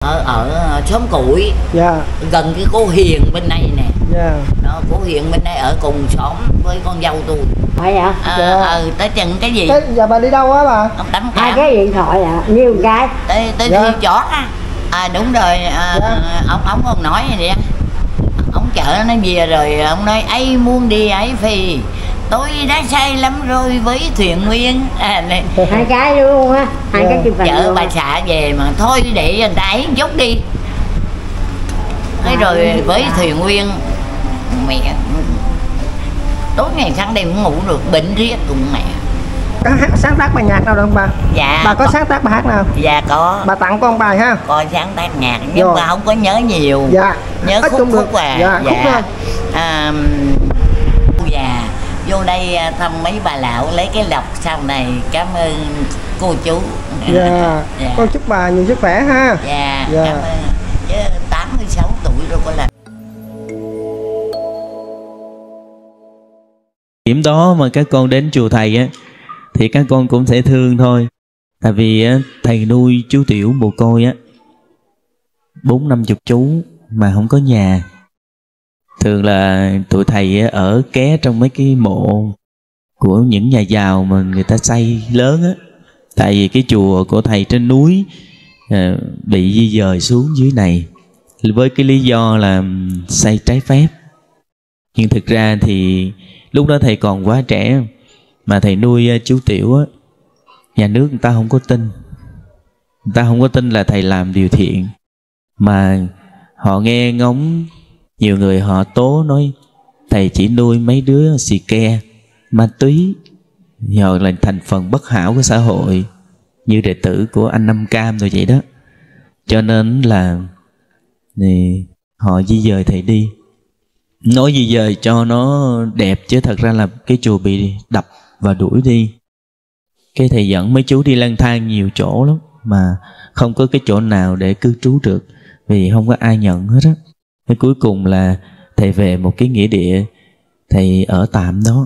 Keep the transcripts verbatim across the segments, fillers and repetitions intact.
ở ở xóm Củi. Dạ. Gần cái cô Hiền bên này nè. Dạ. Đó, cô Hiền bên đây ở cùng xóm với con dâu tôi. Phải hả? À, dạ. ờ, tới chừng cái gì? Thế giờ bà đi đâu á bà? Ông Tắm Hai Cảm. cái điện thoại à, nhiêu cái? Tới tới dạ. Thi chót á. À đúng rồi, à, dạ. ông ông còn nói vậy á. Ông chở nó về rồi ông nói ấy muốn đi ấy Phi, tôi đã say lắm rồi với thuyền Nguyên. À, này. Hai cái luôn á, hai dạ. cái chụp hình Chở luôn. bà xã về mà thôi để người ta ấy chút đi. Thế À, rồi với dạ. thuyền Nguyên mẹ tối ngày sáng đêm cũng ngủ được, bệnh riết cùng mẹ. Có hát sáng tác bài nhạc nào đâu không bà? Dạ. Bà có sáng tác bài hát nào? Dạ có. Bà tặng con bài ha. Có sáng tác nhạc nhưng rồi. mà không có nhớ nhiều. Dạ. Nhớ Ít khúc cũng được. khúc à. Dạ, khúc thôi. À, cô già vô đây thăm mấy bà lão lấy cái lọc sau này, cảm ơn cô chú. Dạ. Dạ. Con chúc bà nhiều sức khỏe ha. Dạ, Dạ. cảm ơn. Chứ tám mươi sáu tuổi rồi có lần. Điểm đó mà các con đến chùa thầy á thì các con cũng sẽ thương thôi. Tại vì á, thầy nuôi chú tiểu mồ côi á bốn năm chục chú mà không có nhà. Thường là tụi thầy á, ở ké trong mấy cái mộ của những nhà giàu mà người ta xây lớn á. Tại vì cái chùa của thầy trên núi à, bị di dời xuống dưới này với cái lý do là xây trái phép. Nhưng thực ra thì lúc đó thầy còn quá trẻ mà thầy nuôi chú tiểu á, nhà nước người ta không có tin. Người ta không có tin là thầy làm điều thiện. Mà họ nghe ngóng, nhiều người họ tố nói thầy chỉ nuôi mấy đứa xì ke, ma túy, hoặc là thành phần bất hảo của xã hội như đệ tử của anh Năm Cam rồi vậy đó. Cho nên là thì họ di dời thầy đi. Nói di dời cho nó đẹp chứ thật ra là cái chùa bị đập và đuổi đi. Cái thầy dẫn mấy chú đi lang thang nhiều chỗ lắm mà không có cái chỗ nào để cư trú được, vì không có ai nhận hết á. Cái cuối cùng là thầy về một cái nghĩa địa, thầy ở tạm đó.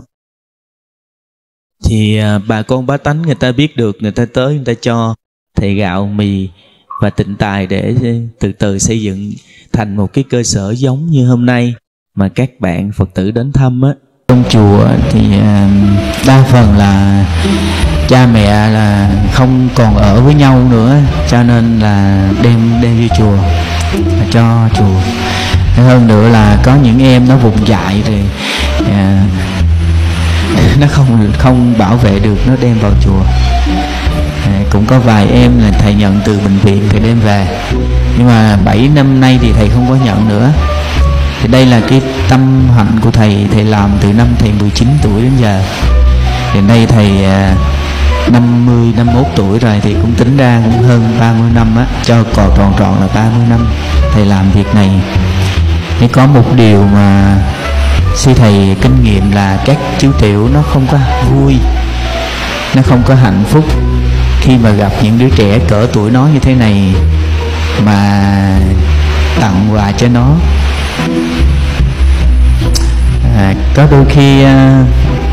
Thì à, bà con bá tánh người ta biết được, người ta tới người ta cho thầy gạo, mì và tịnh tài để từ từ xây dựng thành một cái cơ sở giống như hôm nay mà các bạn Phật tử đến thăm á. Trong chùa thì đa phần là cha mẹ là không còn ở với nhau nữa, cho nên là đem đem vô chùa, cho chùa. Hơn nữa là có những em nó vùng dại rồi à, nó không không bảo vệ được, nó đem vào chùa. À, cũng có vài em là thầy nhận từ bệnh viện thầy đem về, nhưng mà bảy năm nay thì thầy không có nhận nữa. Thì đây là cái tâm hạnh của thầy, thầy làm từ năm thầy mười chín tuổi đến giờ. Hiện nay thầy à, năm mươi, năm mươi mốt tuổi rồi thì cũng tính ra cũng hơn ba mươi năm á, cho còn tròn tròn là ba mươi năm thầy làm việc này. Thì có một điều mà sư thầy kinh nghiệm là các chú tiểu nó không có vui, nó không có hạnh phúc khi mà gặp những đứa trẻ cỡ tuổi nó như thế này mà tặng quà cho nó. À, có đôi khi à,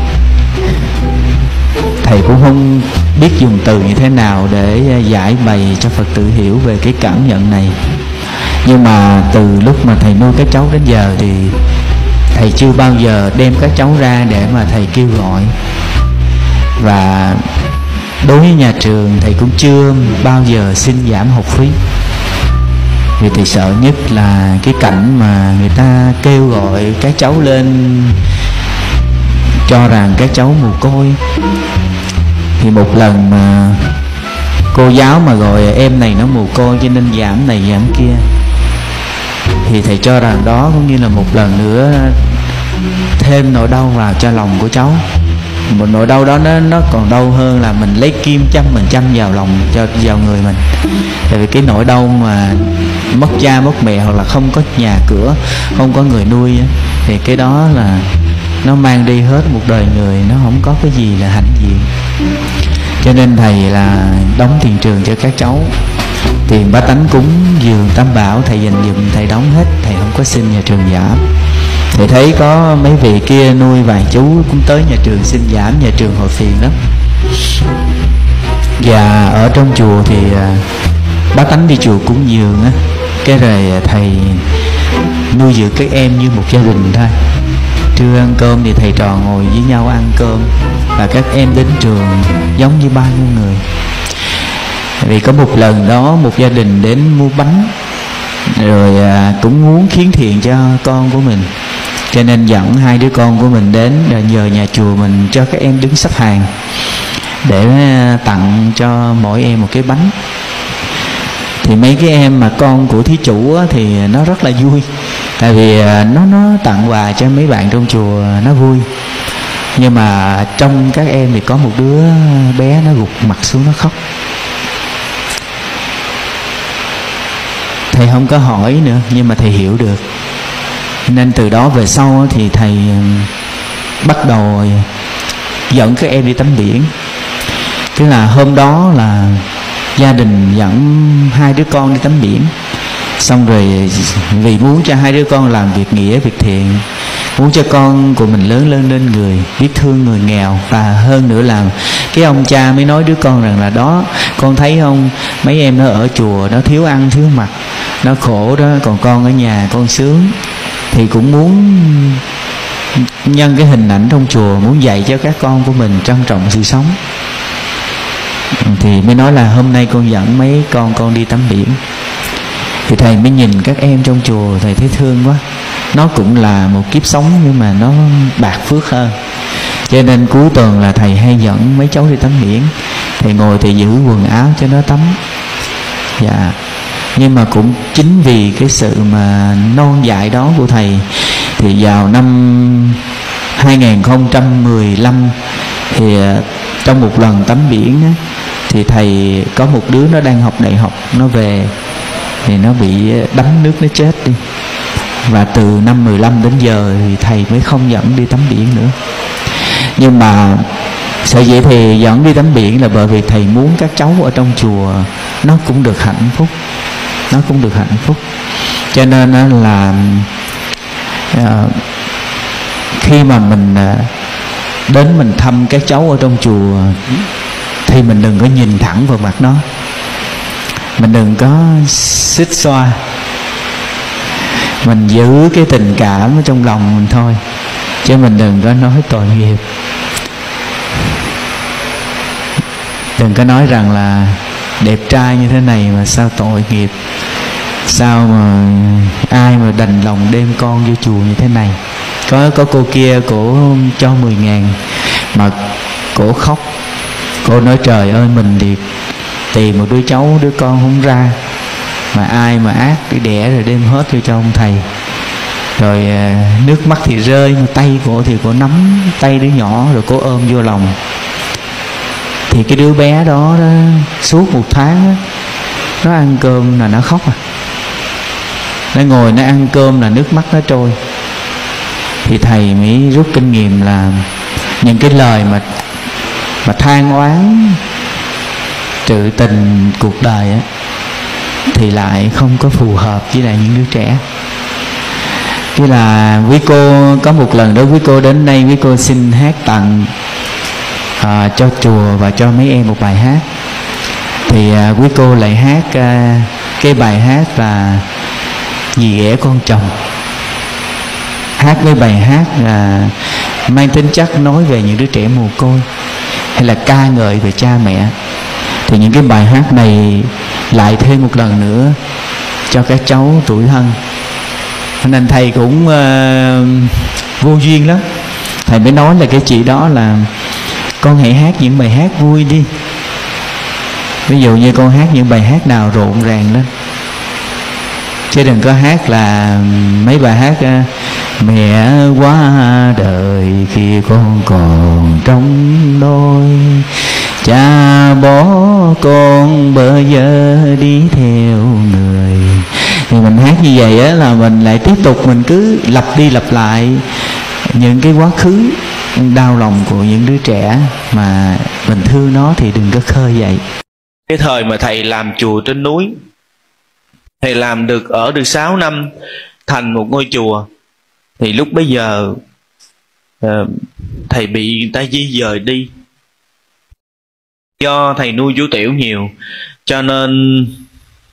thầy cũng không biết dùng từ như thế nào để giải bày cho Phật tử hiểu về cái cảm nhận này. Nhưng mà từ lúc mà thầy nuôi các cháu đến giờ thì thầy chưa bao giờ đem các cháu ra để mà thầy kêu gọi. Và đối với nhà trường thầy cũng chưa bao giờ xin giảm học phí. Vì thầy sợ nhất là cái cảnh mà người ta kêu gọi các cháu lên cho rằng các cháu mồ côi. Thì một lần mà cô giáo mà gọi em này nó mồ côi cho nên giảm này giảm kia, thì thầy cho rằng đó cũng như là một lần nữa thêm nỗi đau vào cho lòng của cháu. Một nỗi đau đó nó, nó còn đau hơn là mình lấy kim châm mình châm vào lòng, cho vào người mình. Tại vì cái nỗi đau mà mất cha mất mẹ hoặc là không có nhà cửa, không có người nuôi, thì cái đó là nó mang đi hết một đời người, nó không có cái gì là hãnh diện. Cho nên thầy là đóng tiền trường cho các cháu, tiền bá tánh cúng dường tam bảo thầy dành dụm, thầy đóng hết, thầy không có xin nhà trường giảm. Thầy thấy có mấy vị kia nuôi vài chú cũng tới nhà trường xin giảm, nhà trường hội phiền lắm. Và ở trong chùa thì bá tánh đi chùa cúng dường á, cái rồi thầy nuôi dưỡng các em như một gia đình thôi. Trưa ăn cơm thì thầy trò ngồi với nhau ăn cơm, và các em đến trường giống như bao nhiêu người. Vì có một lần đó một gia đình đến mua bánh, rồi à, cũng muốn khiến thiện cho con của mình, cho nên dẫn hai đứa con của mình đến, rồi nhờ nhà chùa mình cho các em đứng xếp hàng để tặng cho mỗi em một cái bánh. Thì mấy cái em mà con của thí chủ á, thì nó rất là vui, tại vì nó nó tặng quà cho mấy bạn trong chùa nó vui. Nhưng mà trong các em thì có một đứa bé nó gục mặt xuống nó khóc. Thầy không có hỏi nữa, nhưng mà thầy hiểu được. Nên từ đó về sau thì thầy bắt đầu dẫn các em đi tắm biển. Tức là hôm đó là gia đình dẫn hai đứa con đi tắm biển, xong rồi vì muốn cho hai đứa con làm việc nghĩa, việc thiện, muốn cho con của mình lớn lên nên người, biết thương người nghèo. Và hơn nữa là cái ông cha mới nói đứa con rằng là đó, con thấy không, mấy em nó ở chùa nó thiếu ăn thiếu mặc, nó khổ đó, còn con ở nhà con sướng. Thì cũng muốn nhân cái hình ảnh trong chùa, muốn dạy cho các con của mình trân trọng sự sống. Thì mới nói là hôm nay con dẫn mấy con con đi tắm biển. Thì thầy mới nhìn các em trong chùa, thầy thấy thương quá. Nó cũng là một kiếp sống nhưng mà nó bạc phước hơn. Cho nên cuối tuần là thầy hay dẫn mấy cháu đi tắm biển. Thầy ngồi thầy giữ quần áo cho nó tắm. Dạ. Nhưng mà cũng chính vì cái sự mà non dại đó của thầy, thì vào năm hai không một lăm thì trong một lần tắm biển á, thì thầy có một đứa nó đang học đại học, nó về thì nó bị đắm nước nó chết đi. Và từ năm mười lăm đến giờ thì thầy mới không dẫn đi tắm biển nữa. Nhưng mà sở dĩ thì dẫn đi tắm biển là bởi vì thầy muốn các cháu ở trong chùa nó cũng được hạnh phúc, nó cũng được hạnh phúc. Cho nên là uh, khi mà mình uh, đến mình thăm các cháu ở trong chùa thì mình đừng có nhìn thẳng vào mặt nó, mình đừng có xích xoa, mình giữ cái tình cảm ở trong lòng mình thôi, chứ mình đừng có nói tội nghiệp. Đừng có nói rằng là đẹp trai như thế này mà sao tội nghiệp, sao mà ai mà đành lòng đem con vô chùa như thế này. Có có cô kia cổ cho mười ngàn mà cổ khóc, cô nói trời ơi mình thì tìm một đứa cháu đứa con không ra, mà ai mà ác để đẻ rồi đem hết vô cho ông thầy. Rồi nước mắt thì rơi, mà tay cổ thì cổ nắm tay đứa nhỏ rồi cổ ôm vô lòng. Thì cái đứa bé đó, đó suốt một tháng đó, nó ăn cơm là nó khóc à, nó ngồi nó ăn cơm là nước mắt nó trôi. Thì thầy mới rút kinh nghiệm là những cái lời mà mà than oán trự tình cuộc đời á, thì lại không có phù hợp với lại những đứa trẻ. Như là quý cô có một lần đó quý cô đến đây, quý cô xin hát tặng à, cho chùa và cho mấy em một bài hát. Thì à, quý cô lại hát à, cái bài hát là Dì ghẻ con chồng. Hát với bài hát là mang tính chất nói về những đứa trẻ mồ côi, hay là ca ngợi về cha mẹ. Thì những cái bài hát này lại thêm một lần nữa cho các cháu tuổi thân. Nên thầy cũng uh, vô duyên lắm. Thầy mới nói là cái chị đó là con hãy hát những bài hát vui đi. Ví dụ như con hát những bài hát nào rộn ràng lên, chứ đừng có hát là mấy bài hát uh, mẹ quá đời khi con còn trong nôi, cha bỏ con bơ vơ đi theo người. Thì mình hát như vậy á, là mình lại tiếp tục mình cứ lặp đi lặp lại những cái quá khứ đau lòng của những đứa trẻ mà mình thương nó, thì đừng có khơi dậy. Cái thời mà thầy làm chùa trên núi, thầy làm được ở được sáu năm thành một ngôi chùa, thì lúc bấy giờ uh, thầy bị người ta di dời đi. Do thầy nuôi chú Tiểu nhiều, cho nên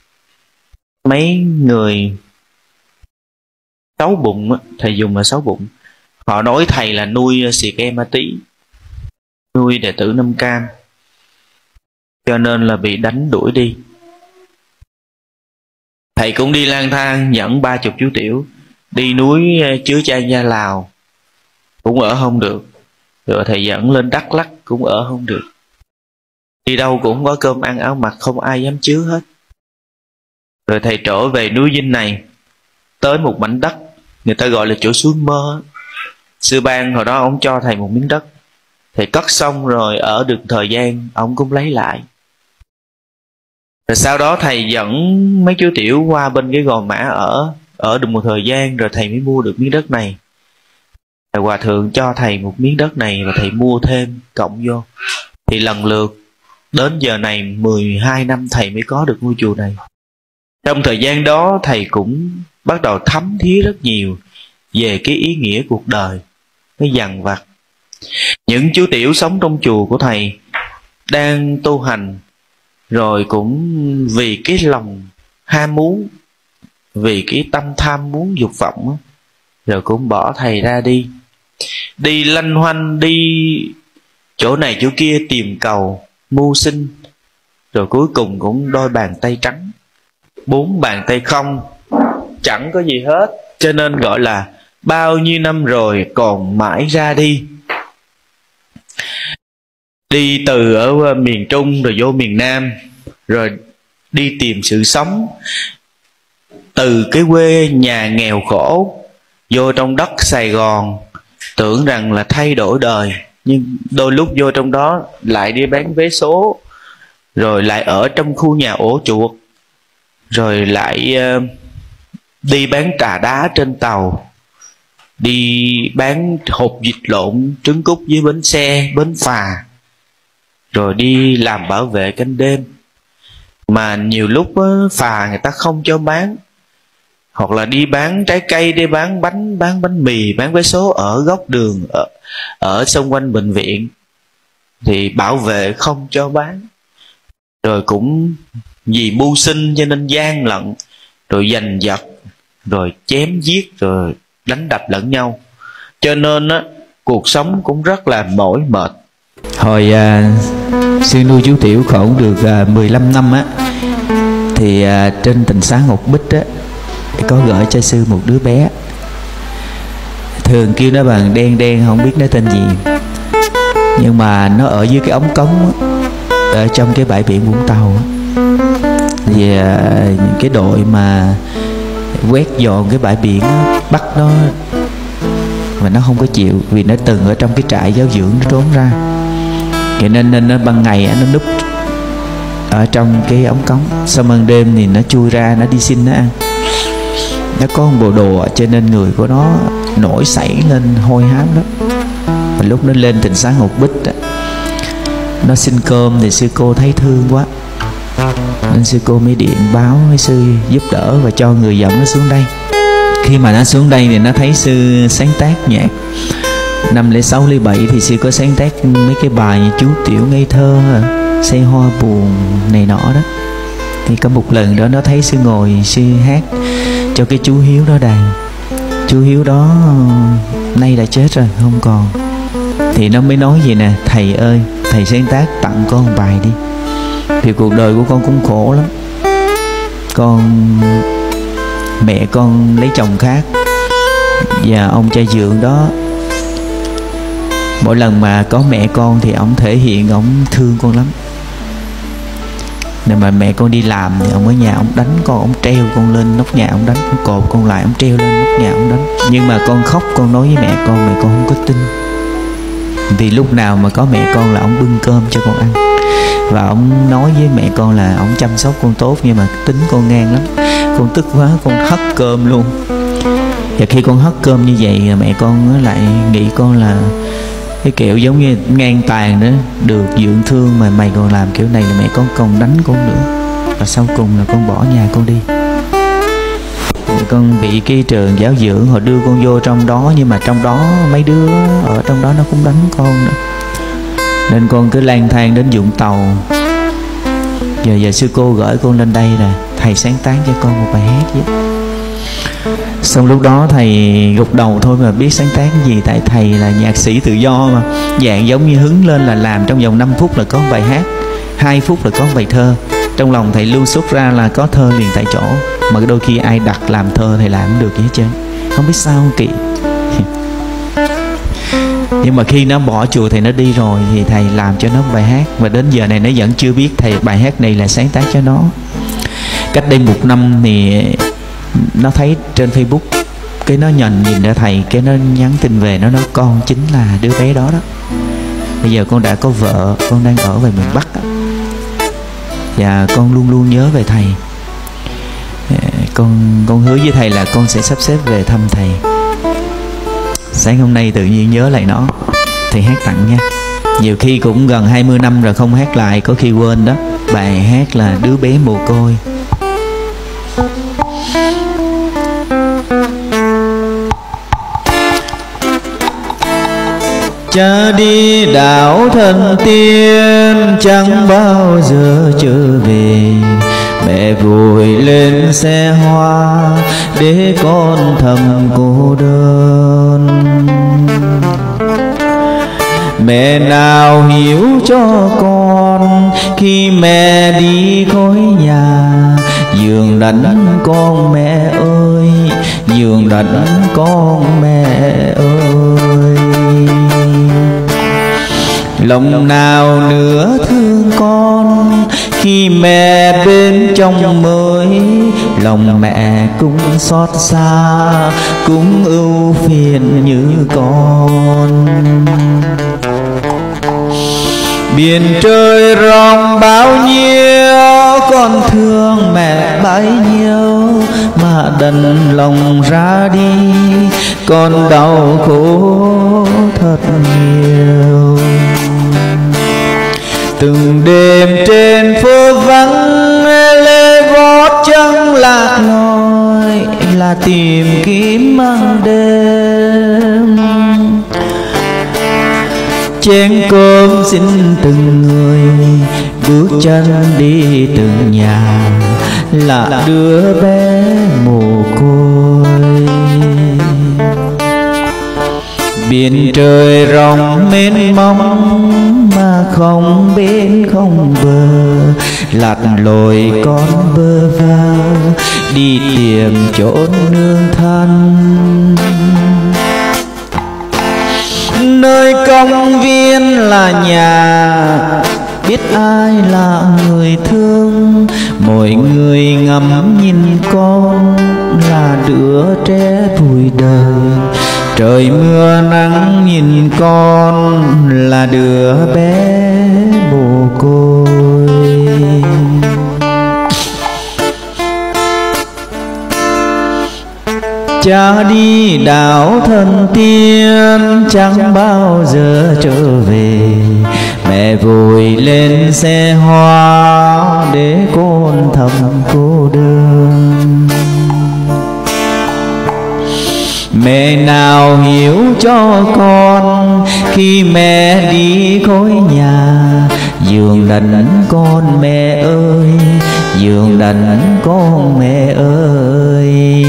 mấy người xấu bụng á, thầy dùng là xấu bụng, họ nói thầy là nuôi xì ke ma tí, nuôi đệ tử Nam Cam, cho nên là bị đánh đuổi đi. Thầy cũng đi lang thang dẫn ba chục chú tiểu đi núi Chứa Chan Gia Lào, cũng ở không được. Rồi thầy dẫn lên Đắk Lắk cũng ở không được. Đi đâu cũng có cơm ăn áo mặc, không ai dám chứa hết. Rồi thầy trở về núi Vinh này, tới một mảnh đất người ta gọi là chỗ suối Mơ. Sư Ban hồi đó ông cho thầy một miếng đất, thầy cất xong rồi ở được thời gian ông cũng lấy lại. Rồi sau đó thầy dẫn mấy chú tiểu qua bên cái Gò Mã ở ở được một thời gian, rồi thầy mới mua được miếng đất này. Thầy Hòa Thượng cho thầy một miếng đất này và thầy mua thêm cộng vô, thì lần lượt đến giờ này mười hai năm thầy mới có được ngôi chùa này. Trong thời gian đó thầy cũng bắt đầu thấm thía rất nhiều về cái ý nghĩa cuộc đời, cái dằn vặt. Những chú tiểu sống trong chùa của thầy đang tu hành, rồi cũng vì cái lòng ham muốn, vì cái tâm tham muốn dục vọng, rồi cũng bỏ thầy ra đi. Đi lanh hoanh, đi chỗ này chỗ kia tìm cầu, mưu sinh, rồi cuối cùng cũng đôi bàn tay trắng, bốn bàn tay không, chẳng có gì hết. Cho nên gọi là bao nhiêu năm rồi còn mãi ra đi. Đi từ ở miền Trung rồi vô miền Nam, rồi đi tìm sự sống. Từ cái quê nhà nghèo khổ vô trong đất Sài Gòn, tưởng rằng là thay đổi đời, nhưng đôi lúc vô trong đó lại đi bán vé số, rồi lại ở trong khu nhà ổ chuột, rồi lại uh, đi bán trà đá trên tàu, đi bán hột vịt lộn trứng cút dưới bến xe, bến phà, rồi đi làm bảo vệ canh đêm. Mà nhiều lúc á, phà người ta không cho bán, hoặc là đi bán trái cây, đi bán bánh, bán bánh mì, bán vé số ở góc đường, ở, ở xung quanh bệnh viện, thì bảo vệ không cho bán. Rồi cũng vì mưu sinh cho nên gian lận, rồi giành giật, rồi chém giết, rồi đánh đập lẫn nhau. Cho nên á, cuộc sống cũng rất là mỏi mệt. Hồi à, sư nuôi chú tiểu khổ được à, mười lăm năm á, thì à, trên Tịnh Xá Ngọc Bích á, có gửi cho sư một đứa bé, thường kêu nó bằng đen đen, không biết nó tên gì, nhưng mà nó ở dưới cái ống cống á, ở trong cái bãi biển Vũng Tàu á. Thì à, cái đội mà quét dọn cái bãi biển á, bắt nó mà nó không có chịu, vì nó từng ở trong cái trại giáo dưỡng, nó trốn ra. Vậy nên nên nó ban ngày nó núp ở trong cái ống cống, sau ban đêm thì nó chui ra, nó đi xin nó ăn. Nó có một bộ đồ cho nên người của nó nổi sảy lên hôi hám lắm. Và lúc nó lên Tịnh Xá Ngọc Bích đó, nó xin cơm thì sư cô thấy thương quá, nên sư cô mới điện báo với sư giúp đỡ và cho người dẫn nó xuống đây. Khi mà nó xuống đây thì nó thấy sư sáng tác nhạc năm lẻ sáu lẻ bảy, thì sư có sáng tác mấy cái bài như Chú Tiểu Ngây Thơ, Say Hoa Buồn này nọ đó. Thì có một lần đó nó thấy sư ngồi sư hát cho cái chú Hiếu đó đàn. Chú Hiếu đó nay đã chết rồi, không còn. Thì nó mới nói gì nè: thầy ơi, thầy sáng tác tặng con một bài đi, thì cuộc đời của con cũng khổ lắm. Con mẹ con lấy chồng khác, và ông cha dượng đó mỗi lần mà có mẹ con thì ông thể hiện ông thương con lắm. Nên mà mẹ con đi làm thì ông ở nhà ông đánh con, ông treo con lên nóc nhà ông đánh, ông cột con lại, ông treo lên nóc nhà ông đánh. Nhưng mà con khóc, con nói với mẹ con, mẹ con không có tin. Vì lúc nào mà có mẹ con là ông bưng cơm cho con ăn, và ông nói với mẹ con là ông chăm sóc con tốt, nhưng mà tính con ngang lắm. Con tức quá, con hất cơm luôn. Và khi con hất cơm như vậy, mẹ con lại nghĩ con là cái kiểu giống như ngang tàn đó, được dưỡng thương mà mày còn làm kiểu này, là mẹ con còn đánh con nữa. Và sau cùng là con bỏ nhà con đi. Con bị cái trường giáo dưỡng họ đưa con vô trong đó, nhưng mà trong đó mấy đứa ở trong đó nó cũng đánh con nữa. Nên con cứ lang thang đến Vũng Tàu. Giờ giờ sư cô gửi con lên đây rồi, thầy sáng tác cho con một bài hát chứ. Xong lúc đó thầy gục đầu thôi mà biết sáng tác cái gì, tại thầy là nhạc sĩ tự do mà, dạng giống như hứng lên là làm trong vòng năm phút là có bài hát, hai phút là có bài thơ. Trong lòng thầy lưu xuất ra là có thơ liền tại chỗ, mà đôi khi ai đặt làm thơ thầy làm không được gì hết trơn, không biết sao không kỵ. Nhưng mà khi nó bỏ chùa thầy nó đi rồi thì thầy làm cho nó bài hát, và đến giờ này nó vẫn chưa biết thầy bài hát này là sáng tác cho nó. Cách đây một năm thì nó thấy trên Facebook, cái nó nhìn nhìn ra thầy, cái nó nhắn tin về, nó nói con chính là đứa bé đó đó. Bây giờ con đã có vợ, con đang ở về miền Bắc đó. Và con luôn luôn nhớ về thầy. Con con hứa với thầy là con sẽ sắp xếp về thăm thầy. Sáng hôm nay tự nhiên nhớ lại nó, thầy hát tặng nha. Nhiều khi cũng gần hai mươi năm rồi không hát lại, có khi quên đó. Bài hát là Đứa Bé Mồ Côi. Cha đi đảo thần tiên chẳng bao giờ trở về, mẹ vội lên xe hoa để con thầm cô đơn. Mẹ nào hiểu cho con khi mẹ đi khỏi nhà, giường đánh con mẹ ơi, giường đánh con mẹ ơi. Lòng nào nữa thương con khi mẹ bên trong mới, lòng mẹ cũng xót xa, cũng ưu phiền như con. Biển trời rộng bao nhiêu, con thương mẹ bấy nhiêu, mà đành lòng ra đi, con đau khổ thật nhiều. Từng đêm trên phố vắng, lê gót chân lạc lối, là tìm kiếm mang đêm. Chén cơm xin từng người, bước chân đi từng nhà, là đứa bé mồ côi. Biển trời rộng mênh mông mà không bên không bờ, lặn lội con bơ vơ đi tìm chỗ nương thân. Nơi công viên là nhà, biết ai là người thương, mọi người ngắm nhìn con là đứa trẻ vui đời. Trời mưa nắng nhìn con là đứa bé mồ côi. Cha đi đảo thần tiên chẳng bao giờ trở về, mẹ vội lên xe hoa để con thầm cô đơn. Mẹ nào hiểu cho con khi mẹ đi khỏi nhà, giường đánh con mẹ ơi, giường đánh con mẹ ơi.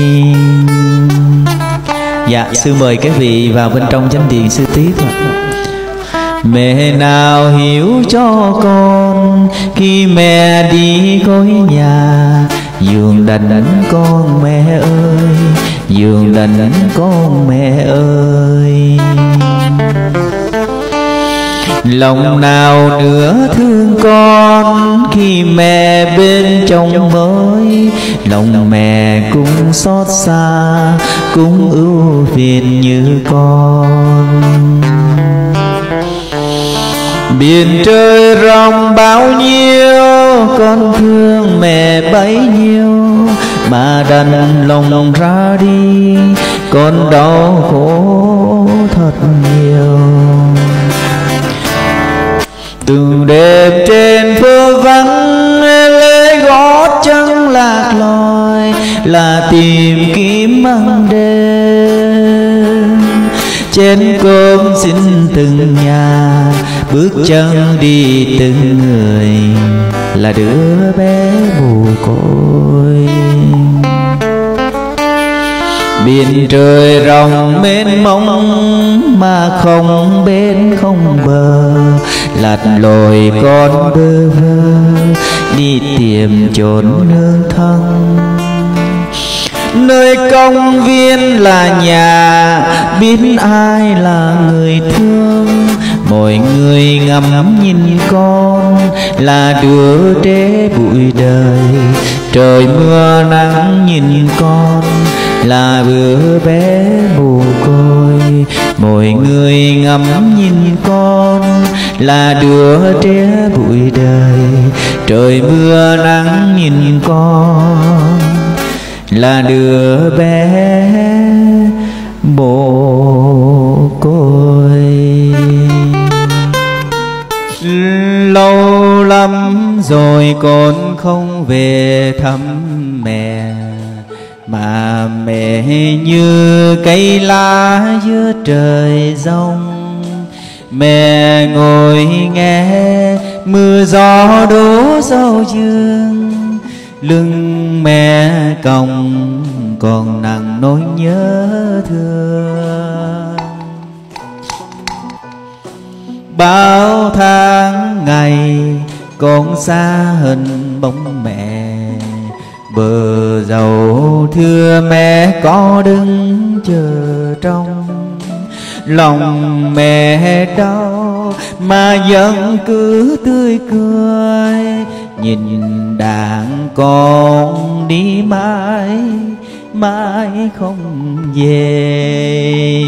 Dạ, sư mời các vị vào bên trong chánh điện sư tiếp ạ. Mẹ nào hiểu cho con khi mẹ đi khỏi nhà, giường đánh con mẹ ơi, giường đánh con mẹ ơi. Lòng nào nữa thương con khi mẹ bên trong mới, lòng mẹ cũng xót xa, cũng ưu phiền như con. Biển trời rộng bao nhiêu, con thương mẹ bấy nhiêu, mà đành lòng ra đi, con đau khổ thật nhiều. Từng đêm trên phố vắng, lê gót chân lạc lối, là tìm kiếm ăn đêm. Chén cơm xin từng nhà, bước chân đi từng người là đứa bé mồ côi. Biển trời rộng mênh mông mà không bên không bờ, lặn lội con bơ vơ đi tìm chốn nương thân. Nơi công viên là nhà, biết ai là người thương. Mọi người ngắm nhìn con là đứa trẻ bụi đời. Trời mưa nắng nhìn con là đứa bé mồ côi. Mọi người ngắm nhìn con là đứa trẻ bụi đời. Trời mưa nắng nhìn con là đứa bé mồ côi. Lâu lắm rồi con không về thăm mẹ, mà mẹ như cây lá giữa trời giông. Mẹ ngồi nghe mưa gió đổ rau dương, lưng mẹ còng còn nặng nỗi nhớ thương. Bao tháng ngày con xa hình bóng mẹ, bờ dầu thưa mẹ có đứng chờ trong. Lòng mẹ đau mà vẫn cứ tươi cười, nhìn đàn con đi mãi mãi không về.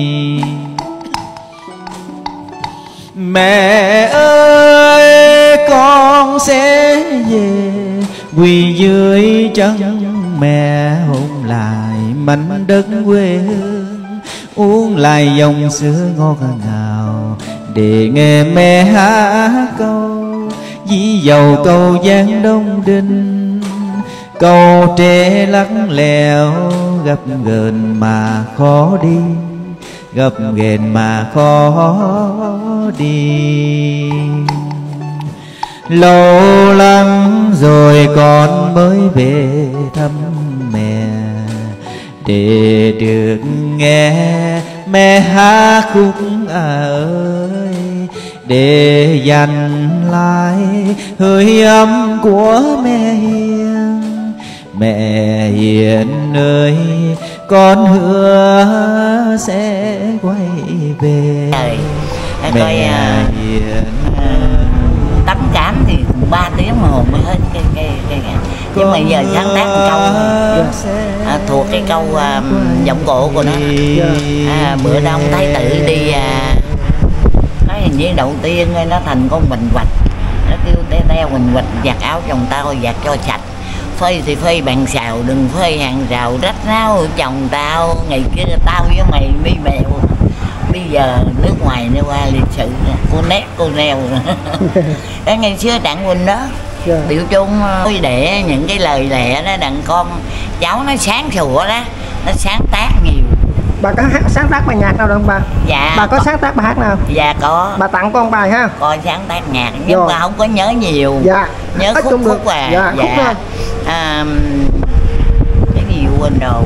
Mẹ ơi con sẽ về, quỳ dưới chân mẹ hôn lại mảnh đất quê hương, uống lại dòng sữa ngọt ngào để nghe mẹ hát câu dí dầu câu Giang Đông Đinh. Câu tre lắc lẻo gập ghềnh mà khó đi, gập ghềnh mà khó đi. Lâu lắm rồi con mới về thăm mẹ, để được nghe mẹ hát khúc à ơi, để dành lại hơi ấm của mẹ hiền. Mẹ hiền ơi con hứa sẽ quay về. Trời, mẹ coi, hiền uh, tắm cám thì ba tiếng mà hồn mới hết cái cái cái, cái. Nhưng mà giờ sáng tác một câu à, thuộc cái câu uh, giọng cổ của nó. À, bữa đó ông thái tử đi à, nói hình như đầu tiên nó thành con bình quạch, nó kêu te teo bình quạch giặt áo chồng tao giặt cho sạch, phơi thì phơi bằng xào đừng phơi hàng rào, rách ráo chồng tao ngày kia tao với mày mi bèo. Bây giờ nước ngoài nó qua lịch sử cô nét cô neo. Cái ngày xưa Trạng Quỳnh đó yeah. Biểu chung để những cái lời lẽ đó đàn con cháu nó sáng sủa đó, nó sáng tác nhiều. Bà có hát, sáng tác bài nhạc nào được không bà? Dạ. Bà có, có sáng tác bài hát nào? Dạ có. Bà tặng con bài ha? Con sáng tác nhạc nhưng rồi. mà không có nhớ nhiều. Dạ. Nhớ Ít khúc khúc à. Dạ, dạ. Khúc à, cái gì quên rồi.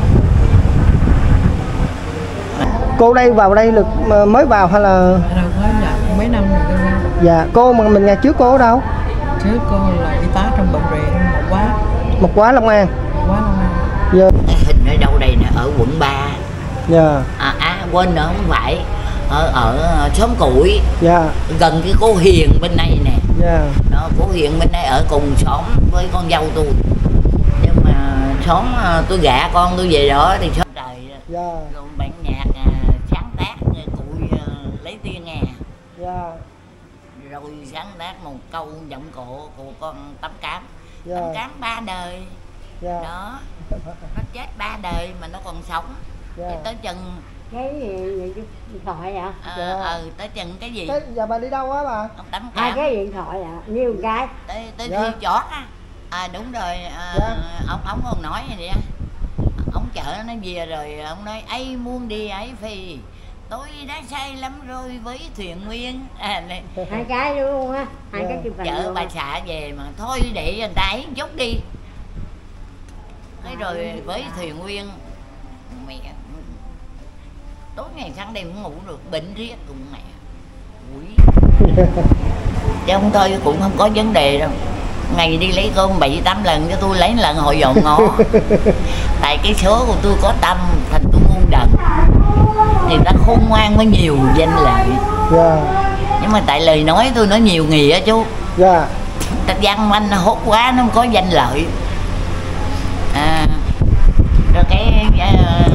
Cô đây vào đây được mới vào hay là? Đâu mới vào mấy năm rồi. Dạ. Cô mà mình ngày trước cô ở đâu? Trước cô là y tá trong bệnh viện Một Quá. Một Quá Long An. Một Quá Long An. Dạ. Hình ở đâu đây nè, ở quận ba. Dạ. À, à quên nữa không phải. Ở ở xóm Củi. Dạ. Gần cái cô Hiền bên này nè. Dạ. Đó, cô Hiền bên đây ở cùng xóm với con dâu tôi. Nhưng mà xóm tôi gả con tôi về đó thì xóm trời. Dạ. Rồi bản nhạc sáng tác Củi lấy tiên nghe. Dạ. Rồi sáng tác một câu giọng cổ của con Tắm Cám. Yeah. Tắm Cám ba đời. Yeah. Đó. Nó chết ba đời mà nó còn sống. Yeah. Thì tới chừng cái gì điện thoại ạ? À, yeah. Ừ, tới chừng cái gì? Tới giờ bà đi đâu á bà? Ông Tắm Cám. Hai cái điện thoại ạ, à, nhiêu cái? Tới tới yeah. Thi chót á. À đúng rồi, à, yeah. ông ông còn nói vậy đi á. Ông chở nó về rồi ông nói ấy muốn đi ấy phi Tôi đã say lắm rồi với thuyền nguyên à, này. Hai cái luôn á, hai Dạ. cái chụp hình Chợ luôn bà á. xã về mà thôi để người ta ấy chút đi. Thế rồi với thuyền nguyên mẹ tối ngày sáng đêm cũng ngủ được, bệnh riết cùng mẹ ui. Chứ không thôi cũng không có vấn đề đâu. Ngày đi lấy cơm bảy tám lần cho tôi lấy lần hồi dọn ngó. Tại cái số của tôi có tâm thành tôi ngu đần. Người ta khôn ngoan mới nhiều danh lợi. Dạ. Nhưng mà tại lời nói tôi nói nhiều nghĩa chú. Dạ. Ta văn manh hốt quá nó không có danh lợi. À, rồi cái uh,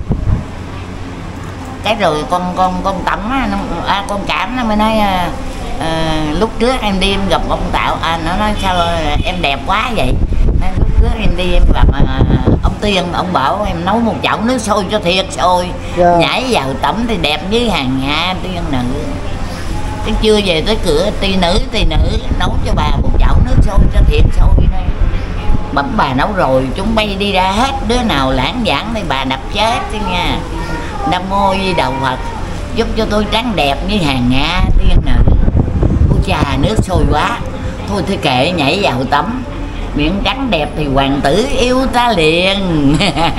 cái rồi con con con Tẩm á, nó, à, con Cảm nó mới nói à, à, lúc trước em đi em gặp ông Tạo, à, nó nói sao em đẹp quá vậy. Nói, lúc trước em đi em gặp à, ông Tiên, ông bảo em nấu một chậu nước sôi cho thiệt sôi. Yeah. Nhảy vào tẩm thì đẹp với hàng Nga tiên nữ. Cái chưa về tới cửa ti nữ ti nữ nấu cho bà một chậu nước sôi cho thiệt sôi này. Bẩm bà nấu rồi chúng bay đi ra hết, đứa nào lãng giảng thì bà đập chết chứ nha. Nam mô Di Đà Phật giúp cho tôi trắng đẹp như hàng Nga tiên nữ. Ôi chà nước sôi quá, thôi thì kệ nhảy vào tắm. Miệng trắng đẹp thì hoàng tử yêu ta liền.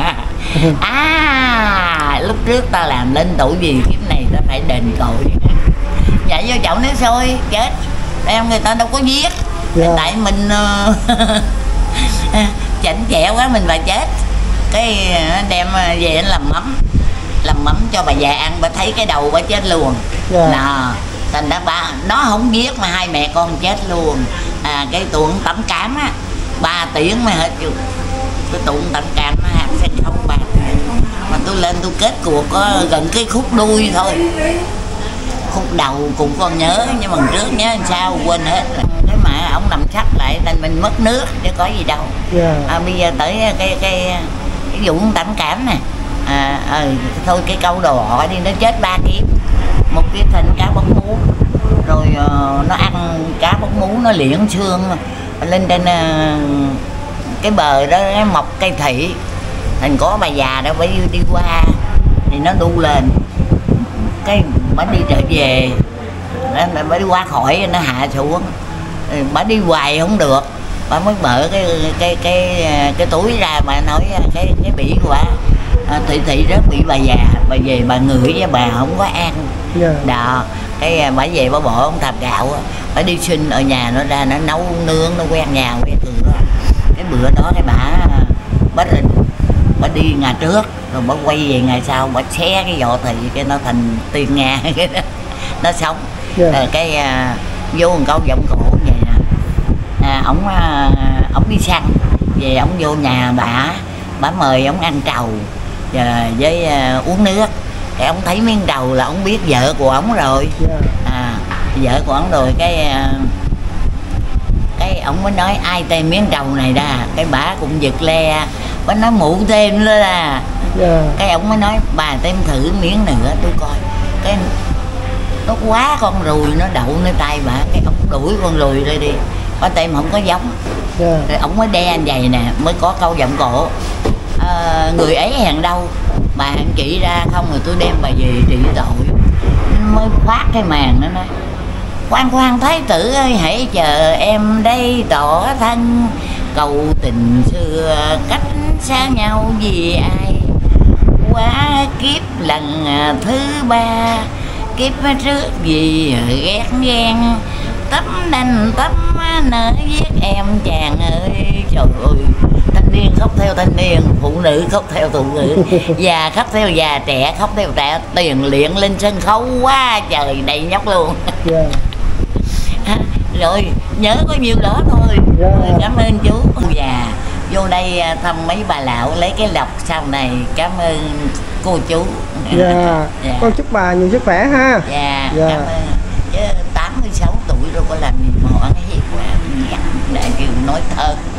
À lúc trước ta làm lên tội gì kiếp này ta phải đền tội. Nhảy vô chậu nước sôi chết. Em người ta đâu có giết. Yeah. Tại mình chảnh chẹ quá mình bà chết. Cái đem về làm mắm, làm mắm cho bà già ăn, bà thấy cái đầu bà chết luôn. Yeah. Nà, thành ra bà nó không giết mà hai mẹ con chết luôn. À cái tuồng Tẩm Cảm á ba tiếng mới hết chưa. Cái tuồng Tẩm Cảm nó hạt sen không ba tiếng. Mà tôi lên tôi kết cuộc có gần cái khúc đuôi thôi. Khúc đầu cũng còn nhớ nhưng mà trước nhớ làm sao quên hết. Cái mà ông nằm sắp lại nên mình mất nước chứ có gì đâu. Yeah. À, bây giờ tới cái cái cái vụ Tẩm Cảm nè. À, à, thôi cái câu đồ họ đi nó chết ba kiếp. Một cái thịnh cá bóng mú. Rồi uh, nó ăn cá bóng mú nó liễn xương lên trên uh, cái bờ đó nó mọc cây thị. Thành có bà già đó phải đi qua thì nó đu lên. Cái bà đi trở về, bà đi qua khỏi nó hạ xuống. Bà đi hoài không được. Bà mới mở cái cái cái cái túi ra bà nói cái cái bỉ của bà. À, thị thị rất bị bà già, bà về bà ngửi với bà không có ăn. Yeah. Đó, cái bà về bà bỏ ông thạp gạo, bà đi xin ở nhà nó ra nó nấu nướng nó quen nhà quen cửa. Cái bữa đó cái bà bà bà đi ngày trước rồi bà quay về ngày sau bà xé cái vỏ thị cái nó thành tiền Nga nó sống. Yeah. Rồi cái à, vô một câu giọng cổ vậy nè. À, ổng à, ổng đi săn về ổng vô nhà bà bà mời ổng ăn trầu và với uh, uống nước. Cái ông thấy miếng trầu là ông biết vợ của ổng rồi. À vợ của ổng rồi cái uh, cái ổng mới nói ai tên miếng trầu này ra. Cái bà cũng giật le, bà nói mụ thêm nữa là. Yeah. Cái ổng mới nói bà thêm thử miếng nữa tôi coi. Cái nó quá con ruồi nó đậu nơi tay bà. Cái ổng đuổi con ruồi ra đi, bà tem không có giống. Yeah. Rồi ổng mới đe anh vậy nè mới có câu giọng cổ. À, người ấy hẹn đâu bà hẹn chỉ ra không rồi tôi đem bà về trị tội. Mới phát cái màn nó nói quan quan thái tử ơi hãy chờ em đây tỏ thân. Cầu tình xưa cách xa nhau vì ai. Quá kiếp lần thứ ba. Kiếp trước vì ghét ghen. Tấm đành tấm nở giết em chàng ơi. Trời ơi thanh niên khóc theo thanh niên, phụ nữ khóc theo phụ nữ, già khóc theo già, trẻ khóc theo trẻ. Tiền luyện lên sân khấu quá trời đầy nhóc luôn. Yeah. Rồi nhớ có nhiêu đó thôi. Yeah. Cảm ơn chú già vô đây thăm mấy bà lão lấy cái lọc sau này. Cảm ơn cô chú. Yeah. Yeah. Con chúc bà nhiều sức khỏe ha. Dạ. Yeah. Yeah. Cảm ơn. Chứ tám mươi sáu tuổi rồi có làm gì mà ăn hiếp quá để kêu nói thơ.